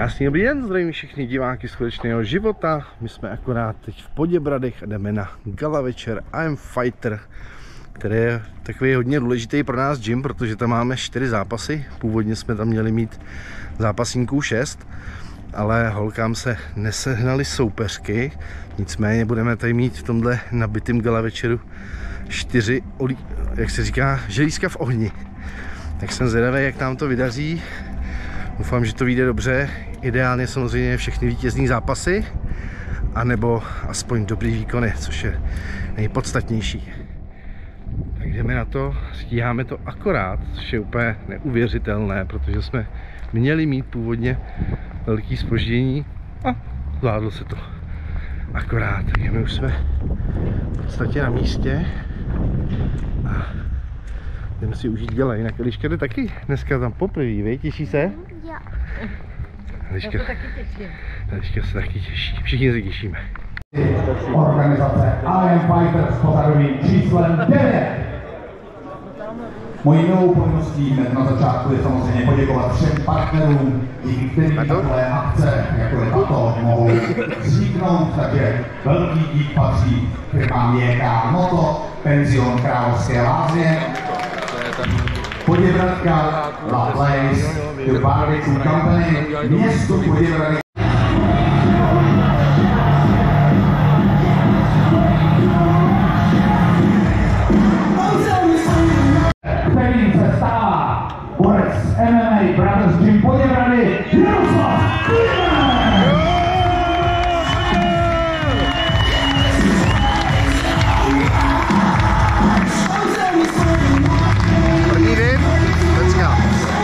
Krásný dobrý den, zdravím všechny diváky skutečného života. My jsme akorát teď v Poděbradech a jdeme na gala večer I Am Fighter, který je takový hodně důležitý pro nás gym, protože tam máme 4 zápasy. Původně jsme tam měli mít zápasníků 6, ale holkám se nesehnaly soupeřky. Nicméně budeme tady mít v tomhle nabitým gala večeru 4, jak se říká, želízka v ohni. Tak jsem zvědavý, jak nám to vydaří. Doufám, že to vyjde dobře. Ideálně samozřejmě všechny vítězní zápasy, anebo aspoň dobrý výkony, což je nejpodstatnější. Tak jdeme na to, stíháme to akorát, což je úplně neuvěřitelné, protože jsme měli mít původně velký zpoždění a zvládlo se to akorát. Takže my už jsme v podstatě na místě a jdeme si užít gala. Jinak Eliška jde taky dneska tam poprvé, vej? Těší se? Jo. Eliška se taky těší. Všichni se těšíme. Organizace I Am Fighter s pořadovým číslem 9. Mojí novou povinností hned na začátku je samozřejmě poděkovat všem partnerům, díky kterým takové akce, jako je tato, mohou vzniknout, takže velký dík patří firmám JK Moto, Penzion Královské Lázně, Poděbradka, La Place, The Barbecue Company, město Poděbrady. Kterým se stává borec MMA Brothers Gym Poděbrady, Jaroslav Kuliman! První vin, pecka.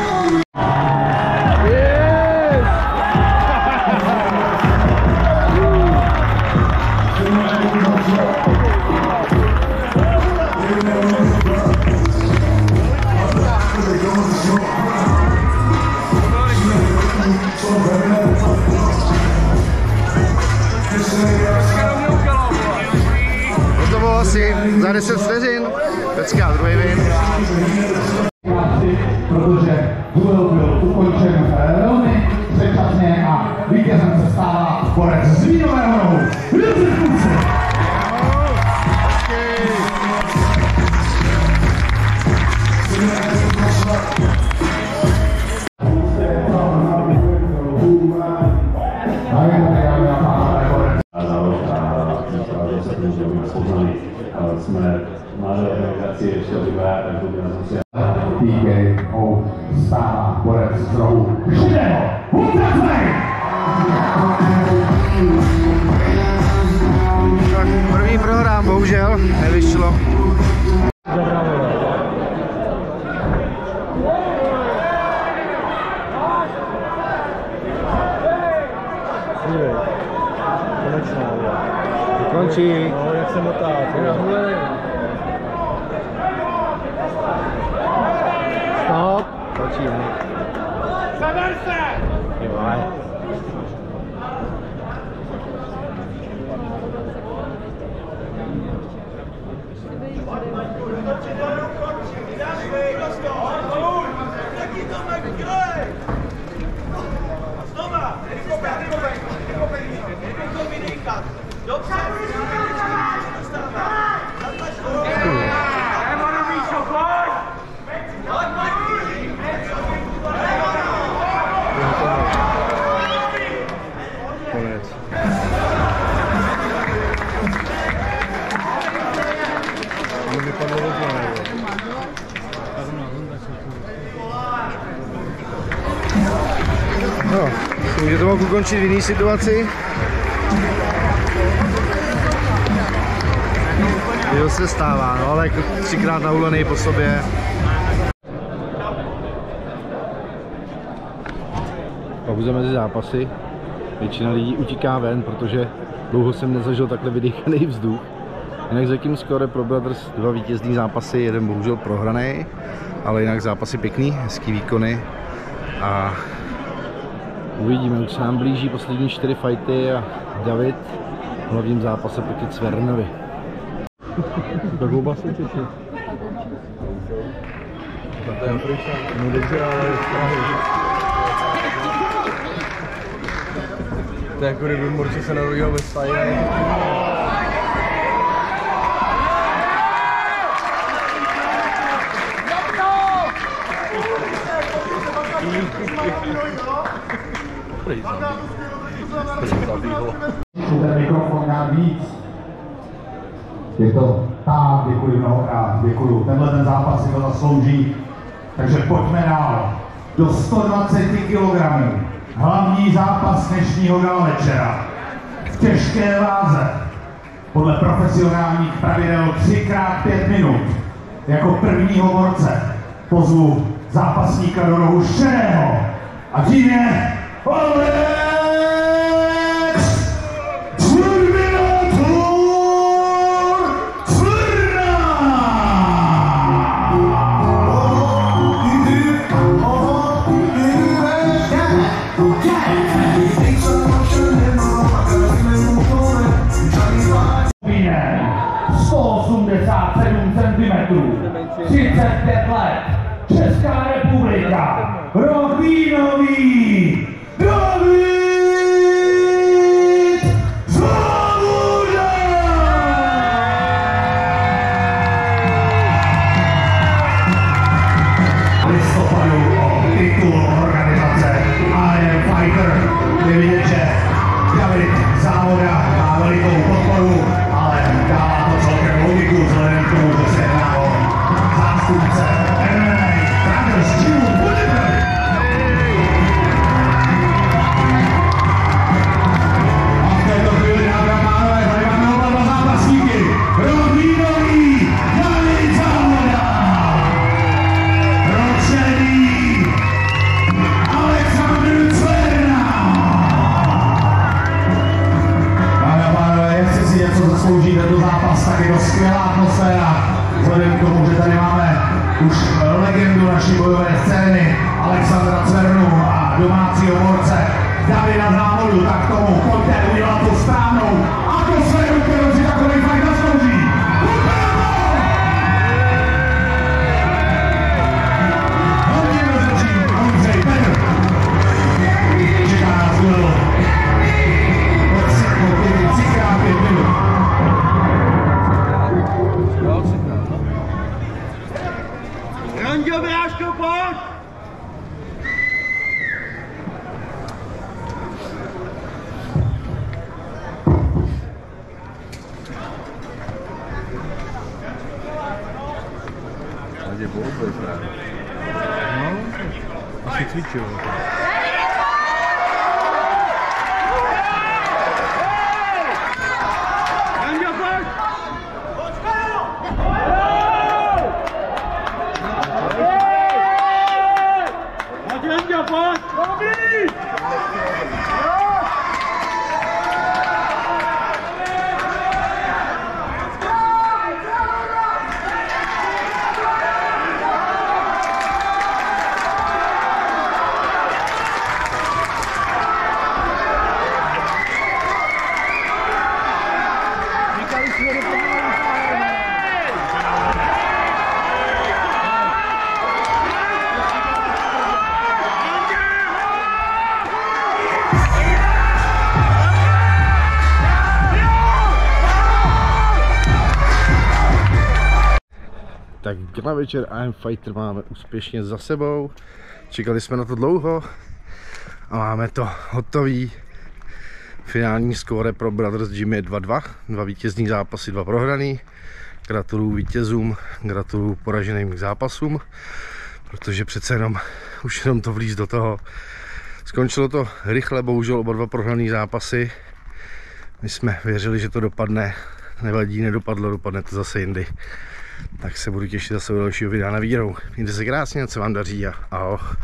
To bylo asi za 10 vteřin. Pecka, druhý vin. Protože duel byl ukončen velmi předčasně a vítězem se stává borec z Vínového Rohu, Josef Kuce. Jsme mladé organizaci ještě dobré, tak to by nás asi... TKO stává borec z rohu Židého Ultraflame! Tak první prohrám, bohužel, nevyšlo. Končí. No, jak se motá. Stop. Končíme. Zaber se! Jo, konec. To vypadlo rozhodně. No, může to mohl ukončit v jiný situaci. Jo, se stává, no, ale jako 3krát nahulený po sobě. Pauza mezi zápasy. Většina lidí utíká ven, protože dlouho jsem nezažil takhle vydýchaný vzduch. Jinak zatím skoro pro Brothers 2 vítězný zápasy, jeden bohužel prohraný, ale jinak zápasy pěkný, hezký výkony a uvidíme, už se nám blíží poslední 4 fighty a David v hlavním zápase proti Cvernovi. Tak oba se těší. No dobře, ale To je jako kdyby Morče se narodil ve stáji. Ten mikrofon dát víc. Je to tak, děkuji mnohokrát, děkuji. Tenhle ten zápas si to zaslouží. Takže pojďme dál. Do 120 kg. Hlavní zápas dnešního gala večera. V těžké váze. Podle profesionálních pravidel 3x5 minut. Jako prvního borce pozvu zápasníka do rohu šedého. A tím je Alex centimetrů, 35 let, Česká republika, Rochvínový, David Svoboda! Listopadu o titul organizace I Am Fighter. Je vidět, že David Závoda má velikou podporu, ale dává to celkem logiku vzhledem k tomu, že se jedná o zástupce MMA Brothers Gym Poděbrady. A v této chvíli, dámy a pánové, tady máme oba dva zápasníky. Rochvínový David Závoda, ročený Alexander Cverna. Dámy a pánové, jestli si něco zaslouží tento zápas, tak je to skvělá atmosféra. Vzhledem k tomu, že tady máme už legendu naší bojové scény Alexandra Cvernu a domácího borce Davida Závodu, tak tomu pojďte udělat tu správnou atmosféru, kterou si takový fight zaslouží. Hodně rozločí Ondřej Petr. Čeká nás duel. Od 3x5 minut. Ranďo, Bráško, pojď! Tady je boubej právě. No, asi cvičil. Ranďo, pojď! Ranďo, pojď! Dobrý! Tak gala večer I Am Fighter máme úspěšně za sebou. Čekali jsme na to dlouho a máme to hotový. Finální skóre pro Brothers Gym je 2-2. 2 vítězný zápasy, 2 prohraný. Gratuluju vítězům, gratuluju poraženým k zápasům, protože přece jenom už jenom to vlíz do toho. Skončilo to rychle, bohužel oba 2 prohraný zápasy. My jsme věřili, že to dopadne, nevadí, nedopadlo, dopadne to zase jindy. Tak se budu těšit zase do dalšího videa na výrou. Mějte se krásně, ať se vám daří a ahoj.